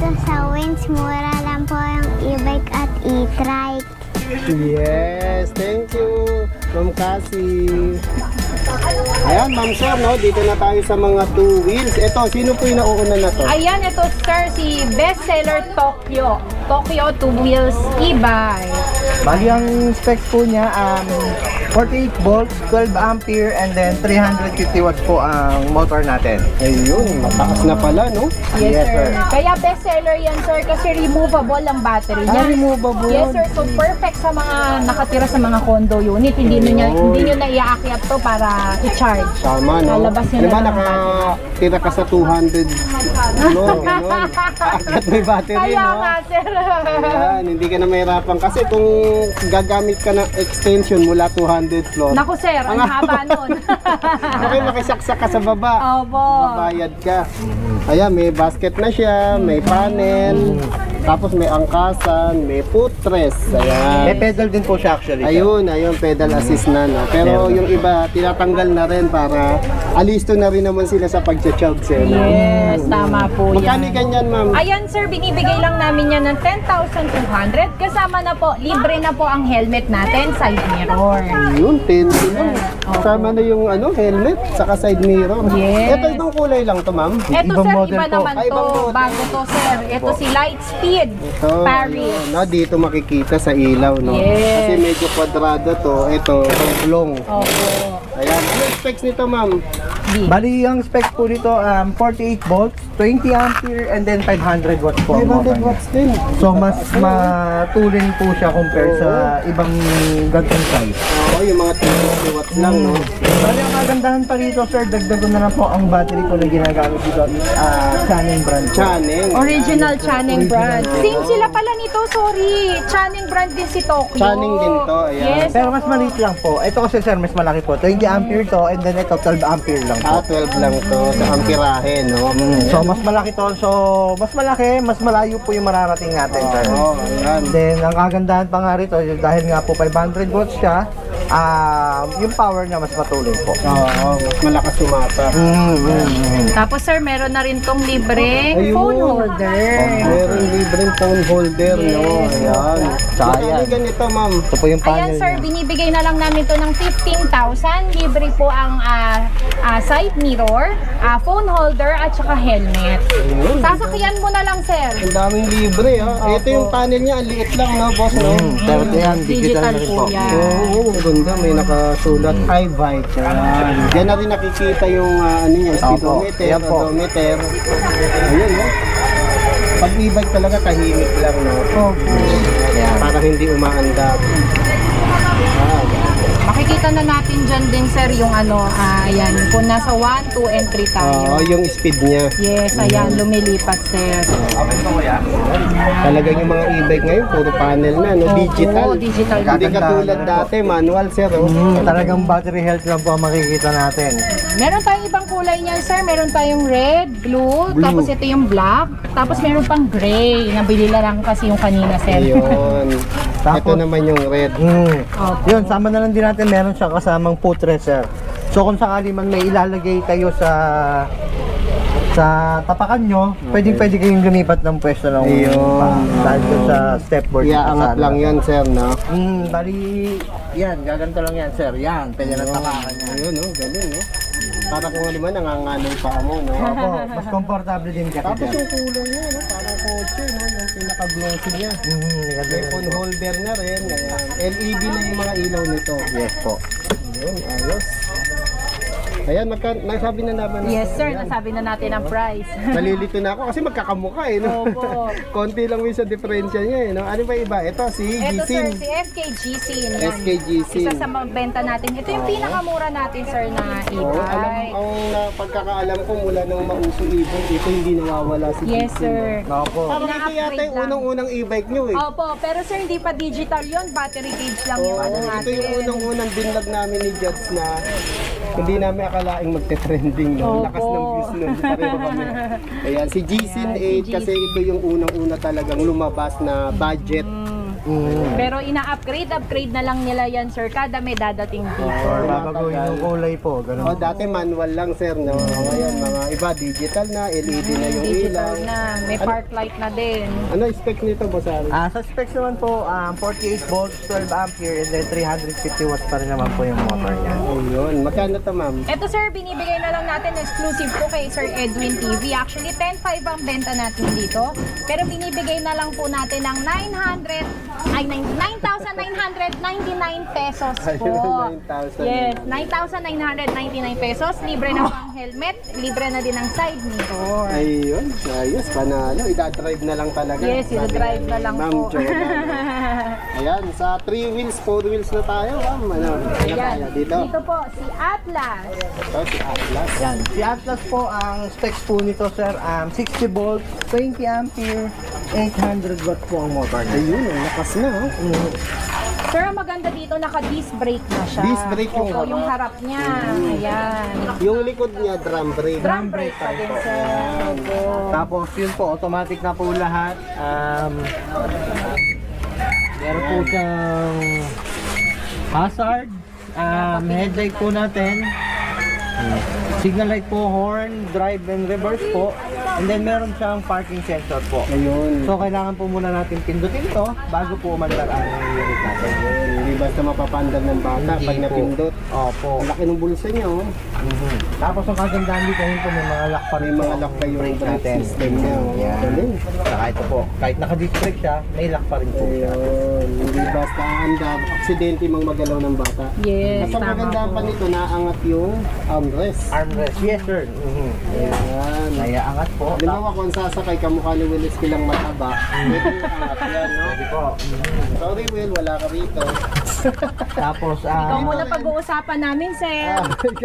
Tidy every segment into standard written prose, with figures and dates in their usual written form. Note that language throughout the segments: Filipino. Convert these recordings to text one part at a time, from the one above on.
sa Wins, mura lang po yung e-bike at e-trike. Yes, thank you, Ma'am Cassie. Ayan, Ma'am Sir, no? Dito na tayo sa mga two wheels. Ito, sino po yung nauuna na to? Ayan, ito sir, si bestseller Tokyo. Tokyo two wheels e-bike. Bali ang specs po niya, 48 volts, 12 ampere, and then 350 watts po ang motor natin. Ayun, mataas na pala, no? Yes, Yes, sir. sir. Kaya bestseller yan sir kasi removable ang battery niya. Removable. Yes sir, so perfect sa mga nakatira sa mga condo unit. Hindi nyo na iaakyat to para i-charge. Tama, no? Lalabas nyo Ano ba, na lang nakatira ka sa 200 floor, gano'n? Akit may battery, Kaya no? nga sir. Ayan, hindi ka na mahirapan. Kasi kung gagamit ka ng extension mula 200 floor, Naku sir, ang haba nun. okay, makisaksak ka sa baba. Opo. Babayad ka. Ayan, may basket na siya, may panel, tapos may angkasan, may footrest. May Ayan. pedal din po siya actually. Ayun, pedal assist na, no? Pero yung iba, tinatanggal na rin para alisto na rin naman sila sa pag-charge, eh, no? Yes, tama po Magkano yan. ganyan, ma'am? Ayan sir, binibigay lang namin yan ng 10,200. Kasama na po, libre na po ang helmet natin, side mirror. Ayun, 10 lang. Kasama na yung helmet, saka side mirror. Yes. Ito, ibang kulay lang to, ma'am. Eto Ibang sir, model iba po. naman Ay, ibang to. model. Bago to sir. Ito si Lightspeed Ito, Paris. ayun, no, dito makikita sa ilaw, no? Yes. Kasi medyo kwadrado to. Ito, oblong. Opo. Ayan, ano yung specs nito, ma'am? Bali ang specs po nito, 48 volts, 20 ampere, and then 500 watts po. ang 500 motor. watts din. So mas matulin po siya compare sa ibang gantong size. Oo, yung mga 250 watts lang, no? Bali ang kagandahan pa rito sir, dagdagan na lang po ang battery po na ginagamit dito is Channing brand po. Channing. Original Channing brand. Same sila pala nito, sorry. Channing brand din si Tokyo. Channing din to, ayan. Yes. Pero mas maliit lang po. Ito kasi sir, mas malaki po. 20 ampere to, and then ito 12 ampere lang po. 12 lang to sa amperahe, no? So mas malaki to. So mas malaki, mas malayo po yung mararating natin sir. Oo, ayan. Then ang kagandahan pa nga rito, dahil nga po 500 watts siya, yung power niya mas matulin po. Oo, mas malakas sumata. Tapos sir, meron na rin tong libreng Ayun. phone holder. Meron libreng phone holder, no? Ayan. Sayang. Ano ganito, ma'am? Ito po yung panel Ayan sir, niya. binibigay na lang namin to ng 15,000. Libre po ang side mirror, phone holder, at saka helmet. Ayun. Sasakyan mo na lang sir. Ang daming libre, ha? Ito yung panel niya, ang liit lang, no, boss, no? Pero yan, digital na rin po. yan. Oo, ang ganda. May nakasulat, iBike. Ayan. Diyan na rin nakikita yung, speedometer, Ayan po. odometer. Ayun, no? Pag e-bike talaga, tahimik lang, no? Ayan. Para hindi umaandar. Makikita na natin dyan din sir yung ayan, kung nasa 1, 2, and 3 tayo. Oo, yung speed niya. Yes, ayan, lumilipat sir. Talagang yung mga e-bike ngayon, puro panel na, no? Digital. Oo, digital. Hindi Gaganda katulad na rin dati, manual, sir. Oh. Talagang battery health lang po ang makikita natin. Meron tayong ibang kulay niyan sir. Meron tayong red, blue, tapos ito yung black, tapos meron pang gray. Nabili na lang kasi yung kanina sir. Ayun. Ito Tapos- naman yung red. Opo. Yun, sama na lang din natin, meron siya kasamang footrest sir. So kung sakali man may ilalagay kayo sa tapakan nyo, pwede kayong lumipat ng pwesto ng Ayun. dahil doon sa stepboard. Iaangat lang yan, sir, no? Bali, yan, gaganto lang yan sir. Yan, pwede na tapakan yan. Ayun, no? Galing, no? Para kung ano man, nanganganay pa mo, no? Opo, mas komportable din kasi Tapos sir. yung kulay niya, no? Parang kotse, no? Yung pinaka-glossy niya. May phone holder na rin. Ayan. LED na yung mga ilaw nito. Yes po. Ayun, ayos. Ayan, nasabi na naman natin. Yes sir, Ayan. nasabi na natin ang price. Nalilito na ako kasi magkakamukha eh, no? Opo. Konti lang yung sa diferensya niya eh, no? Ano ba iba? Ito, si Ito sir, Gisin. si SKGC. Yan. SKGC. Isa sa mga benta natin. Ito yung pinakamura natin sir na Oo, e-bike. pagkakaalam ko mula nung mauso e-bike, ito hindi nawawala si Yes Gisin. sir. Opo. Parang ito yata yung unang-unang e-bike nyo eh. Opo, pero sir hindi pa digital yon, battery gauge lang yung Oo, ito natin. yung unang-unang binlog namin ni Judge na hindi namin akalaing magte-trending, no? Lakas ng views nun, pareho kami. Ayan, si Gisin 8 kasi ito yung unang-una talagang lumabas na budget Pero upgrade na lang nila yan, sir. Kada may dadating dito. Or babaguhin yung kulay po, ganun. Oh, dati manual lang sir, no? Ngayon, mga iba digital na, LED na yung ilaw. Digital na. May park light na din. Ano spec nito, boss Ari? Sa specs naman po, 48 volts, 12 ampere, and then 350 watts pa rin naman po yung motor niya. Ayun, magkano to ma'am? Ito sir, binibigay na lang natin exclusive po kay Sir Edwin TV. Actually, 10.5 ang benta natin dito. Pero binibigay na lang po natin ng 9,999 pesos po. Ayun, 9,000. Yes, 9,999 pesos. Libre na po ang helmet. Libre na din ang side mirror. Ayun, ayos, panalo. Idadrive na lang talaga. Yes, i-drive na lang Ma'am po. Jordan. Ayan, sa 3 wheels, 4 wheels na tayo, ma'am. Ano Ayan. tayo dito? Dito po, si Atlas. Ito, si Atlas. Yan. Si Atlas po, ang specs po nito, sir, 60 volts, 20 ampere, 800 watts po ang motor niya. Ayun, ang lakas na, ha? Sir, ang maganda dito, naka-disc brake na siya. Disc brake yung Opo, yung harap niya. Ayan. Yung likod niya, drum brake. Drum brake pa din, sir. Opo. Tapos yun po, automatic na po lahat. Meron po siyang hazard, headlight po natin, signal light po, horn, drive and reverse po, and then meron siyang parking sensor po. Ayun. So kailangan po muna natin pindutin to bago po umandar ang unit natin. Ayun, hindi basta mapapandar ng bata pag Hindi po. napindot. Opo. Ang laki ng bulsa niya, oh. Tapos ang kagandahan dito, yun po may mga lock pa rin May po mga ang lock pa yung brake brake system niya, oh. Yan. Galing. Saka ito po, kahit naka-disc brake siya, may lock pa rin po siya. Ayun, hindi basta andar, aksidente mang magalaw ng bata. Yes, At ang tama kagandahan po. pa nito, naangat yung armrest. Armrest, yes sir. Ayan. Naiaangat po. Halimbawa kung sasakay ka mukha ni Willis kilang mataba, pwede yung angat yan, no? Pwede po. Sorry Will, wala ka rito. Tapos, Ikaw muna pag-uusapan namin, sir.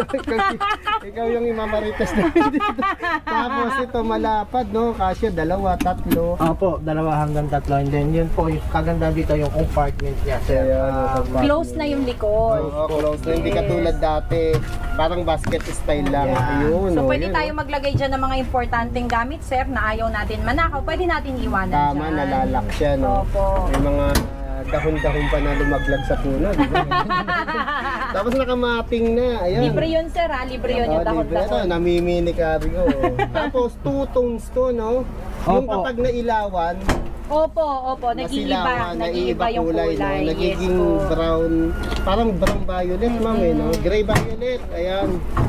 ikaw yung imamarites namin dito. Tapos ito malapad, no? Kasya, 2, 3. Opo, 2 hanggang 3. And then yun po, yung kaganda dito yung compartment niya, sir. Close na yung likod. Oo, close na. Hindi katulad dati. Parang basket style lang. Ayun, So, oh, pwede yun, tayo maglagay dyan ng mga importanteng gamit, sir, na ayaw natin manakaw. Pwede natin iwanan Tama, dyan. nalalak siya, no? Opo. May mga dahon-dahon pa na lumaglag sa puno, di ba? Tapos nakamating na, ayan. Libre yun, sir, ha? Libre yun yung libre. Ito, dahon-dahon. namimini karyo. Tapos, 2 tones to, no? Yung Opo. kapag nailawan, Opo, nag-iiba. nasilawan, Nag-iiba yung kulay. no? Nagiging Yes po. brown, parang brown violet, ma'am, eh, no? Gray violet, ayan.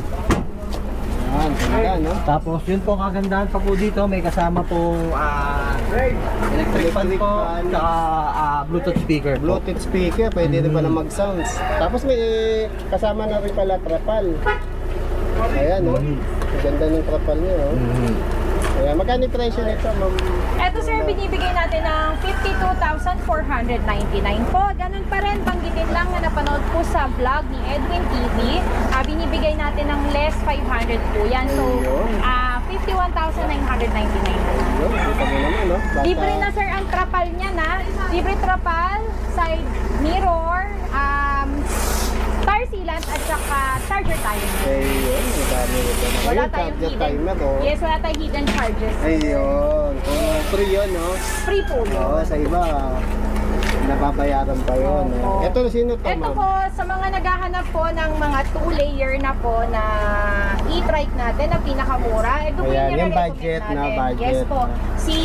Ayan, ganda, no? Tapos yun po, kagandahan pa po dito, may kasama pong electric fan po, tsaka Bluetooth speaker po. Bluetooth speaker, pwede rin pala mag-sounds. Tapos may kasama na rin pala trapal. Ayan, no? Ganda ng trapal niya, oh. Ayan, magkano yung presyo nito, ma'am? Eto, sir, binibigay natin ng 52,499 po. Ganun pa rin, banggitin lang na napanood po sa vlog ni Edwin TV. Binibigay natin ng less 500 po yan. So, 51,999 po. Ayun, kita mo naman, no? Basta- Libre na, sir, ang trapal niya na. Libre trapal, side mirror, tire sealant at saka charger timer. Ayun, ang dami nito. Wala Ayun, tayong charger hidden. timer, oh. Yes, wala tayong hidden charges. Ayun. Kung free yun, no? Free po yun. Oo, sa iba, nababayaran pa yun. Opo. Ito, sino to, Ito ma'am? po, sa mga naghahanap po ng mga 2-layer na po na e-trike natin na pinakamura, ito po Ayan, yung yung nire-recommend budget na natin. budget. Yes po, si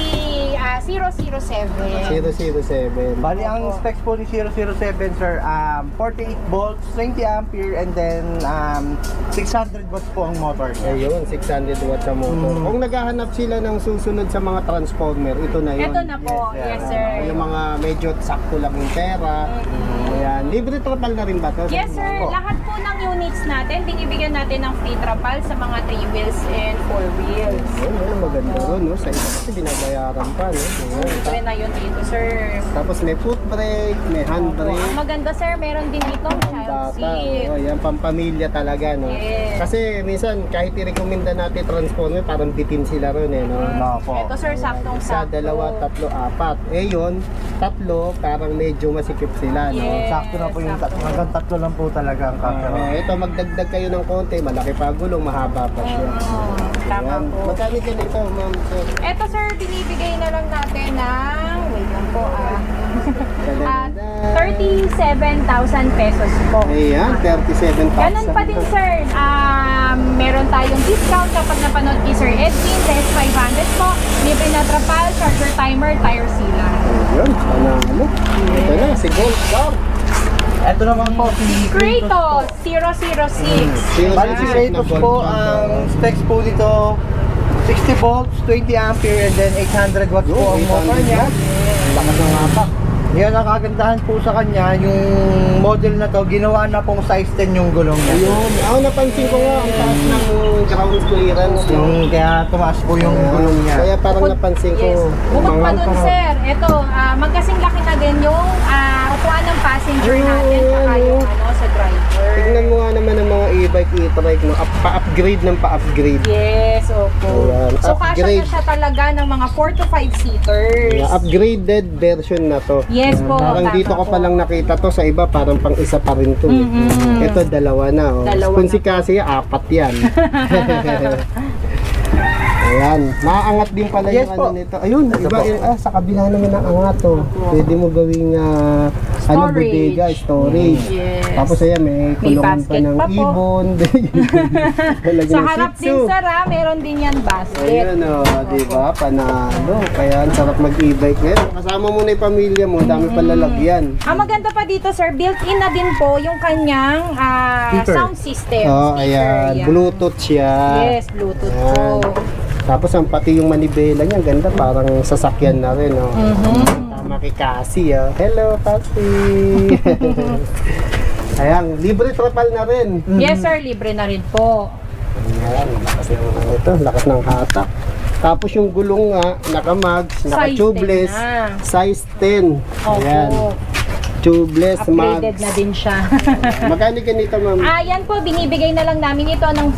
007. 007. Bali, ang specs po ni 007, sir, 48 volts, 20 ampere, and then 600 watts po ang motor niya. Ayun, 600 watts sa motor. Kung naghahanap sila ng susunod sa mga transformer, ito na yun. Ito na po, yes sir. Yung mga medyo sakto lang yung pera. Ayan, libre trapal na rin ba to? Yes sir, lahat po ng units natin, binibigyan natin ng free trapal sa mga 3 wheels and 4 wheels. Ayun, maganda ron, no? Sa iba kasi binabayaran pa, no? Ayan. Libre na yun dito sir. Tapos may foot brake, may hand Ang brake. maganda sir, meron din ditong Ang child bata, seat. oh, yan, pampamilya talaga, no? Yes. Kasi minsan, kahit i-recommenda natin transformer, parang bitin sila ron, eh, no? Opo. Ito sir, Sa saktong-sakto. 2, 3, 4. Eh yun, 3, parang medyo masikip sila, no? Yes. Sakto na po yung hanggang 3 lang po talaga ang camera. Ito, magdagdag kayo ng konti, malaki pa gulong, mahaba pa siya. Tama Ayan. po. Magkano din ito, ma'am? Sir? Ito sir, binibigay na lang natin ng, wait lang po 37,000 pesos po. Ayan, 37,000. Ganun pa din sir, meron tayong discount kapag napanood kay Sir Edwin, less 500 po, libre na trapal, charger timer, tire sealant. Ayun, panalo. Ito na, si Gold Car. Ito naman po, si Kratos 006. Bali si Kratos po, ang specs po dito, 60 volts, 20 ampere, and then 800 watts po ang motor niya. Lakas ng hapak. Ngayon, ang kagandahan po sa kanya, yung model na to, ginawa na pong size 10 yung gulong niya. Ayun, ako napansin ko nga ang taas ng ground clearance. No? Kaya tumaas po yung gulong niya. Kaya parang napansin ko. Yes. Bukod pa dun parang- sir, ito, magkasing laki na din yung upuan ng passenger natin saka yung sa driver. Tignan mo nga naman ang mga e-bike, e-trike, no? Pa-upgrade ng pa-upgrade. Yes, opo. Ayan, So kasya upgrade. na siya talaga ng mga 4 to 5 seaters. Yeah, upgraded version na to. Yes po, Parang tama dito ko po. palang nakita to, sa iba parang pang isa pa rin to. Ito dalawa na. Oh. Dalawa Kung na si Cassie, 4 yan. Ayan, naaangat din pala Yes yung po. ano nito. Ayun, Ito iba, po. sa kabila naman ang angat to. Pwede mo gawing ano, Storage. bodega, storage. Yes. Tapos ayan, may kulungan pa basket ng pa po. ibon. Lagyan Sa ng harap Shih din Tzu. sir meron din yan basket. Ayun o, diba? Panalo. Kaya ang sarap mag-e-bike ngayon. Kasama mo na yung pamilya mo, dami palalagyan. Ang maganda pa dito sir, built-in na din po yung kanyang Speaker. sound system. Oh, Speaker, ayan. yan. Bluetooth siya. Yes, Bluetooth Ayan. po. Tapos ang pati yung manibela niya, ang ganda, parang sasakyan na rin, oh. Tama kay Cassie, oh. Hello, Cassie! Ayan, libre trapal na rin. Yes sir, libre na rin po. Ayan, lakas ng ano ito, lakas ng hatak. Tapos yung gulong nga, naka-mags, Size naka-tubeless, 10 na. size 10. Ayan, Opo. tubeless, Upgraded mags. na din siya. Magkano ganito, ma'am? Yan po, binibigay na lang namin ito ng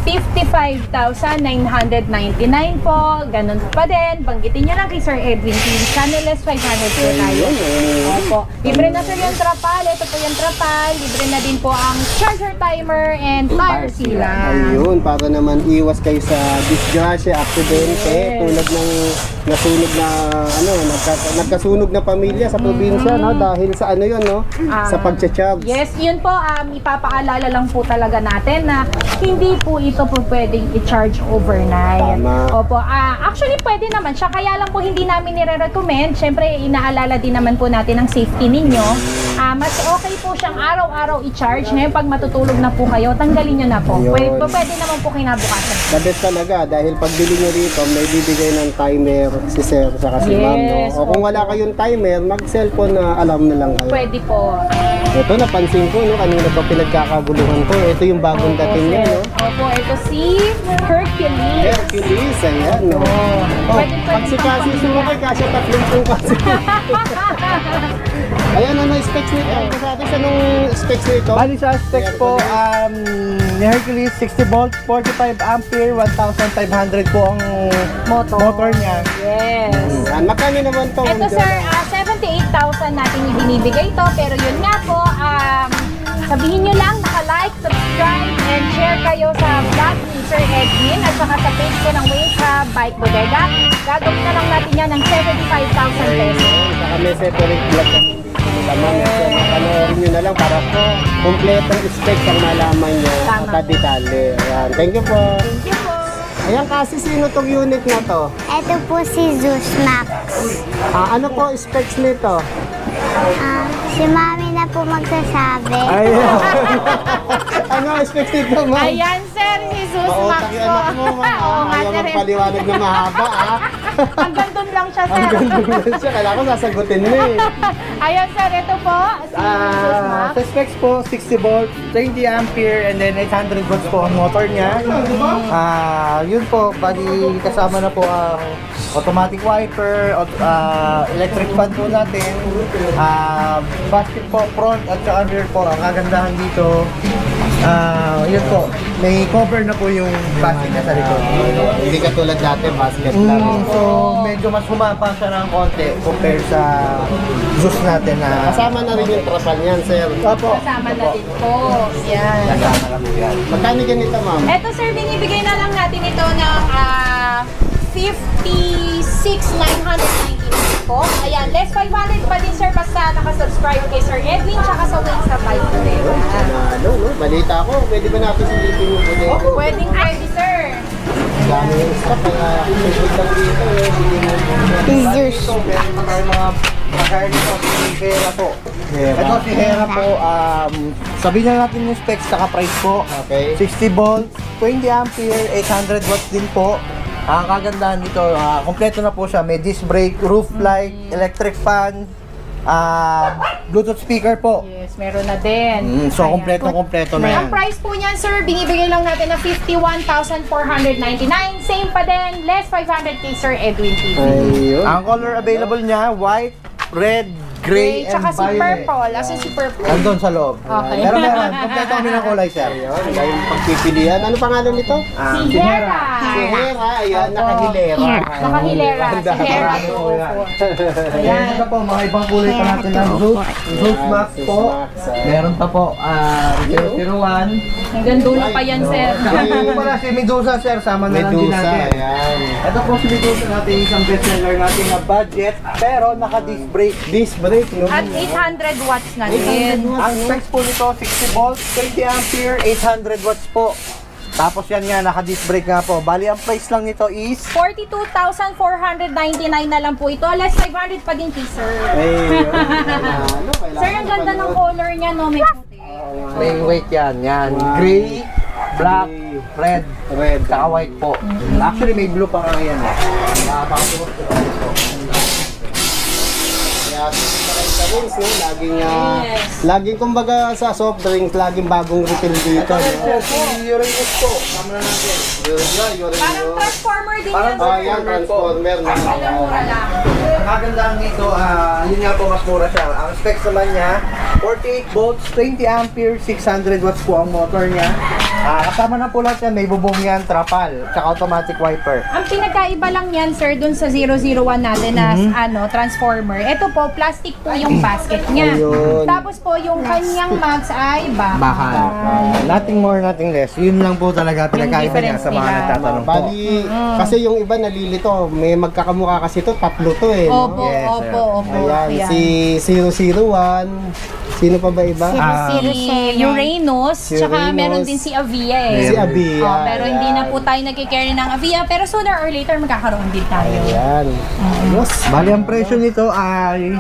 55,999 po. Ganun pa din. Banggitin niyo lang kay Sir Edwin. Channelless 500 po tayo. Opo. Libre na sir yung trapal. Ito po yung trapal. Libre na din po ang charger timer and tire sealant. Ayun, para naman iwas kayo sa disgrasya, aksidente, Yes. tulad ng nasunog na, ano, nagkasunog na pamilya sa probinsya, no? Dahil sa ano yun, no? Sa pagcha-charge. Yes, yun po, ipapaalala lang po talaga natin na hindi po ito po pwedeng i-charge overnight. Tama. Opo, actually pwede naman siya, kaya lang po hindi namin nire-recommend. Siyempre, inaalala din naman po natin ang safety ninyo. Mas okay po siyang araw-araw i-charge. Ngayon, pag matutulog na po kayo, tanggalin nyo na po. Ayun. Pwede naman po kinabukasan. The best talaga, dahil pag bili nyo rito, may bibigay ng timer si sir, saka si ma'am, no? Yes, O kung wala kayong timer, mag-cellphone na alarm na lang kayo. Pwede po. Ito, napansin ko, no? Kanina pa pinagkakaguluhan ko. Ito yung bagong dating niya, no? Opo, ito si Hercules. Hercules, ayan, no? Pwede Pag si Cassie sumakay, kasya 30 kasi. Ayan, ano specs nito? Ito sa atin, anong specs nito? Bali sa specs po, ni Hercules 60 volts, 45 ampere, 1,500 po ang motor niya. Yes. Yan, magkano naman to? Ito sir, 78,000 natin ibinibigay to, pero yun nga po, sabihin nyo lang, naka-like, subscribe, and share kayo sa vlog ni Sir Edwin at saka sa page ko ng Wings Bike Bodega. Gagawin na lang natin yan ng 75,000 pesos. Saka may separate vlog kami dito. Tama, panoorin nyo na lang para po kompletong specs ang malaman nyo Tama. at detalye. Ayan, thank you po. Thank you po. Ayan, kasi sino tong unit na to? Ito po si Zeus Max. Ano po specs nito? Si Mami na po magsasabi. Ayan. Ano specs nito, ma'am? Ayan sir, Jesus Max Mautang yung po. anak mo, ma'am. Oo nga Ayaw sir. magpaliwanag na mahaba, ah. Hanggang doon lang siya sir. Ang ganda lang siya. Kailangan ko sasagutin mo eh. Ayan sir, ito po, si Jesus Max. Sa specs po, 60 volts, 20 ampere, and then 800 watts po ang motor niya. Yun po, bali kasama na po ang automatic wiper, electric fan po natin, basket po, front at saka rear po. Ang kagandahan dito, yun po, may cover na po yung basket niya sa likod. Hindi katulad dati, basket lang. So, medyo mas humapa siya ng konti compare sa Zeus natin na Kasama na rin yung trapal niyan, sir. Opo. Kasama na din po. Yan. Kasama na po yan. Magkano ganito, ma'am? Eto sir, binibigay na lang natin ito ng 56,999 po. Ayan, less 500 pa din, sir, basta nakasubscribe kay Sir Edwin tsaka sa Wings sa Bike Bodega. Ano, no? Balita ko, pwede ba natin silipin yung bodega? Oh, pwedeng pwede, sir. Dami yung stock, kaya silipin lang dito. Zeus. Ito, meron pa tayo mga kakain nito, si Hera po. Ito si Hera po, sabihin na natin yung specs saka price po. Okay. 60 volts, 20 ampere, 800 watts din po. Ang kagandahan dito, kompleto na po siya. May disc brake, roof light, electric fan, Bluetooth speaker po. Yes, meron na din. So, Ayan. kompleto na yan. Ang price po niyan, sir, binibigay lang natin na 51,499. Same pa din, less 500 kay Sir Edwin TV. Ayun. Ang color available niya, white, red, gray, and Tsaka si violet. purple. Asan si purple? Andun sa loob. Okay. Pero meron, kompleto kami ng kulay, sir. Ayun, yung pagpipilian. Ano pangalan nito? Si Hera. Si Hera, ayan, Opo. nakahilera. Nakahilera. Si Hera Ayan. 204. Ayan. Ito po, mga ibang kulay pa natin ng Zeus Max po. Meron pa po, 001. Hanggang dulo pa yan, sir. Ito pala si Medusa, sir. Sama na lang din Medusa, natin. ayan. Ito po si Medusa natin, isang bestseller natin na budget, pero naka-disc brake. Disc brake, no? At 800 watts na din. Ang specs po nito, 60 volts, 20 ampere, 800 watts po. Tapos yan nga, naka-disc brake nga po. Bali, ang price lang nito is 42,499 na lang po ito. Less 500 pa din kay sir. Ayun. Sir, ang ganda ng color niya, no? May puti. may weight yan. Yan, gray, black, red, saka white po. Actually, may blue pa nga yan. Nakapakasuot ko po. Kaya sa drinks, no? Laging, Yes. laging kumbaga sa soft drinks, laging bagong refill dito. No? Si Uranus po, tama na natin. Parang transformer din Parang yan, sir. Ayan, transformer. No? Alam, mura lang. Ang kagandahan dito, yun nga po, mas mura siya. Ang specs naman niya, 48 volts, 20 ampere, 600 watts po ang motor niya. Kasama na po lahat yan, may bubong yan, trapal, tsaka automatic wiper. Ang pinagkaiba lang yan, sir, dun sa 001 natin na transformer. Ito po, plastic po yung basket niya. Ayun. Tapos po, yung kanyang mags ay bakal. Nothing more, nothing less. Yun lang po talaga pinagkaiba niya sa mga difference nila. nagtatanong po. Bali, kasi yung iba nalilito, may magkakamukha kasi to, tatlo to eh. No? Opo, Yes, opo, opo. Ayan, si 001, sino pa ba iba? Si Uranus, Si tsaka Uranus. meron din si Avia eh. Si Abia. Oh, pero hindi na po tayo nagkikarry ng Avia, pero sooner or later magkakaroon din tayo. Ayan. Ayos. Bali, ang presyo nito ay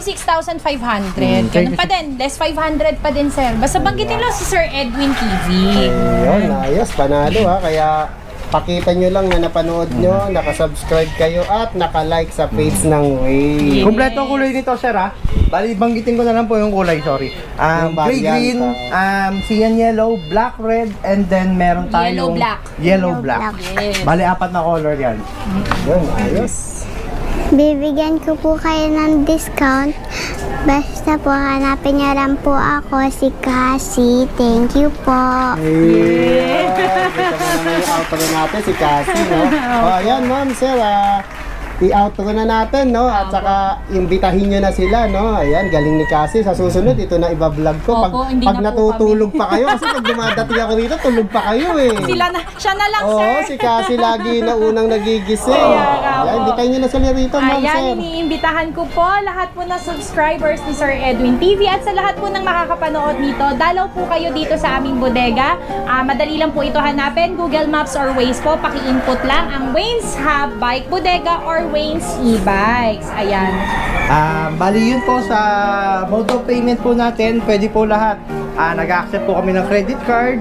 26,500. Ganun pa din, less 500 pa din, sir. Basta banggitin lang si Sir Edwin TV. Ayun, ayos. Panalo ha. Kaya pakita nyo lang na napanood nyo, nakasubscribe kayo at nakalike sa page ng Way. Yes. kompleto ang kulay nito, sir, ha? Bali, banggitin ko na lang po yung kulay, sorry. Yung Gray variant, green, cyan yellow, black red, and then meron tayong Yellow-black. Yellow-black. Yes. Bali, 4 na color yan. Ayun, ayos. Bibigyan ko po kayo ng discount. Basta po hanapin niyo lang po ako, si Cassie. Thank you po. Yeah. Ito na naman yung outro natin, si Cassie, no? O, ayan, ma'am, sir, i-outro na natin, no? At saka, imbitahin nyo na sila, no? Ayan, galing ni Cassie. Sa susunod, ito na iba-vlog ko. Pag, Opo, hindi pag na po natutulog pa kayo, kasi pag dumadating ako dito, tulog pa kayo, eh. Siya na lang, Oo, sir. si Cassie lagi na unang nagigising. Kaya nga po. Ayan, imbitahin nyo na sila rito, ma'am, sir. Ayan, iniimbitahan ko po lahat po na subscribers ni Sir Edwin TV at sa lahat po ng makakapanood nito, dalaw po kayo dito sa aming bodega. Madali lang po ito hanapin, Google Maps or Waze po, paki-input lang ang Wayne's Hub Bike Bodega or Wayne's E-Bikes. Ayan. Bali, yun po sa mode of payment po natin, pwede po lahat. Nag-accept po kami ng credit card,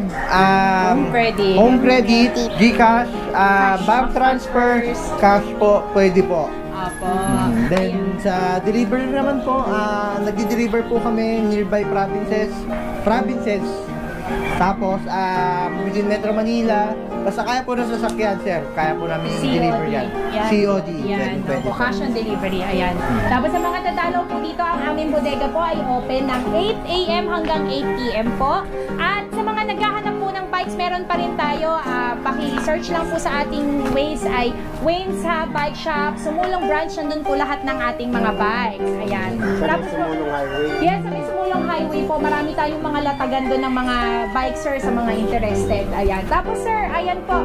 home credit, GCash, bank transfer, cash po, pwede po. Apo. Then sa delivery naman po, nagdi-deliver po kami nearby provinces. Tapos within Metro Manila, basta kaya po na sasakyan, sir. Kaya po namin i-deliver yan. COD. Yan. Pwede Opo, po. cash on delivery. Ayan. Tapos sa mga dadalaw po dito, ang aming bodega po ay open ng 8 a.m. hanggang 8 p.m. po. At sa mga naghahanap po ng bikes, meron pa rin tayo. Paki-search lang po sa ating Waze ay Wayne's Hub Bike Shop. Sumulong branch, nandun po lahat ng ating mga bikes. Ayan. Sa Tapos po, Sumulong Highway. yes, sa may Sumulong Highway po, marami tayong mga latagan doon ng mga bikes, sir, sa mga interested. Ayan. Tapos, sir, ayan po,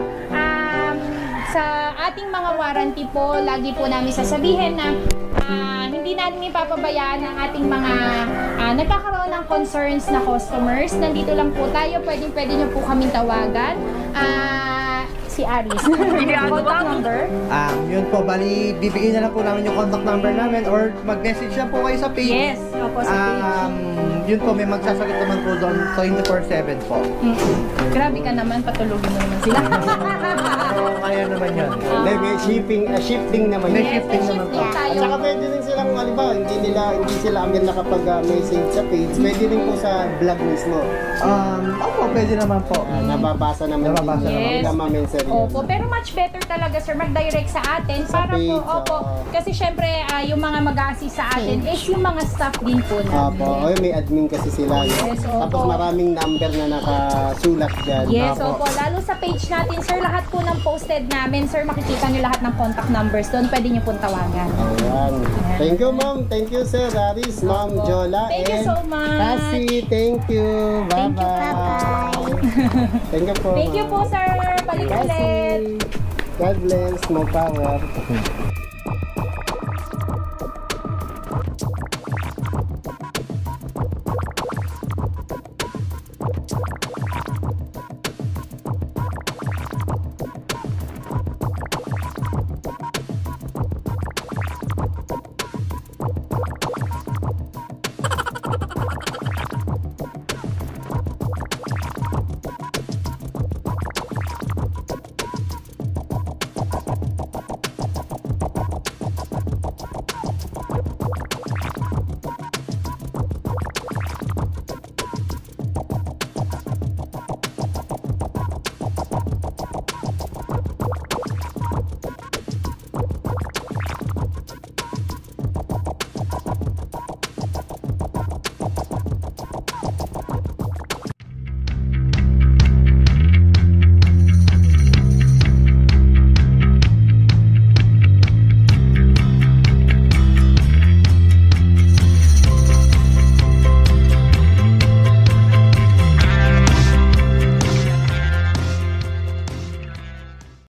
sa ating mga warranty po, lagi po namin sasabihin na hindi namin namin ipapabayaan ang ating mga nagkakaroon ng concerns na customers. Nandito lang po tayo. Pwede nyo po kaming tawagan. Si Aris. Contact number. Yun po, bali, bibigyan na lang po namin yung contact number namin or mag-message lang po kayo sa page. Yes, opo, sa page. Yun po, may magsasagot naman po doon 24/7 po. Grabe ka naman, patulogin mo naman sila. So, kaya naman yun. Hindi, may shifting naman. May yun. shifting naman po. At tayo. saka pwede rin silang, halimbawa, hindi sila agad nakapag-message sa page. Pwede rin po sa vlog mismo. Opo, pwede naman po. Nababasa naman. Nababasa Yes. naman. Yes. Opo, pero much better talaga sir mag-direct sa atin Sa para po, page, opo, kasi syempre yung mga mag-a-assist sa atin is yung mga staff din po Opo, namin. may admin kasi sila. Yes, opo. Tapos maraming number na nakasulat dyan. Yes, opo. Lalo sa page natin, sir, lahat po ng posted namin, sir, makikita nyo lahat ng contact numbers doon. Pwede nyo pong tawagan. Ayan. Thank you, ma'am. Thank you, sir Aris, ma'am Jola. Thank you and so much. Cassie, thank you. Thank you, Bye-bye. Thank you po. Thank you po, sir. Balik ulit. Cassie. God bless. More power.